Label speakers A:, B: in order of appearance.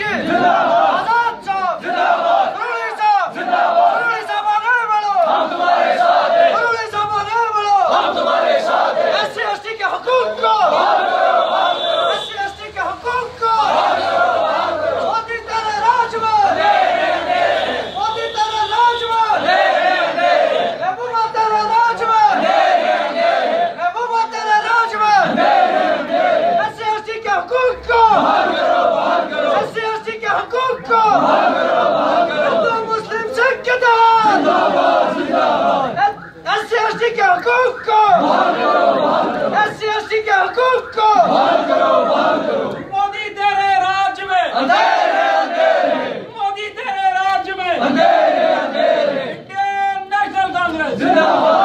A: आजाद साहब जिंदाबाद, करोड़ी साहब जिंदाबाद, करोड़ी साहब आगे बढ़ो, हम तुम्हारे साथ हैं, करोड़ी साहब आगे बढ़ो, हम तुम्हारे साथ हैं। एससी एसटी के हुकूक को बहाल करो, बहाल करो, एससी एसटी के हुकूक को बहाल करो, बहाल करो। मोदी तेरे राज में मोदी तेरे राज में महबूबा तेरे राज में महबूबा तेरे राज में एससी एसटी के हुकूक को बहाल करो, बहाल करो, एससी एसटी के हुकूक को बहाल करो, बहाल करो। हिंदू मुस्लिम सिख जिंदाबाद जिंदाबाद, एससी एसटी के हुकूक को बहाल करो, बहाल करो, एससी एसटी के हुकूक को बहाल करो, बहाल करो। मोदी तेरे राज में अंधेरे अंधेरे, मोदी तेरे राज में अंधेरे अंधेरे। इंडियन नेशनल कांग्रेस जिंदाबाद।